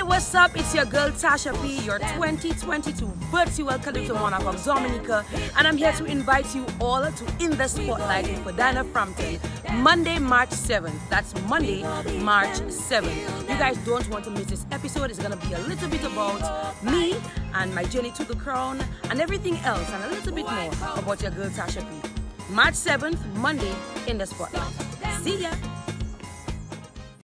what's up? It's your girl Tasha P, your 2022 virtual Calypso Monarch of Dominica, and I'm here to invite you all to In the Spotlight with Dinah Frampton, Monday, March 7th. That's Monday, March 7th. You guys don't want to miss this episode. It's gonna be a little bit about me and my journey to the crown and everything else, and a little bit more about your girl Tasha P. March 7th, Monday, In the Spotlight. See ya!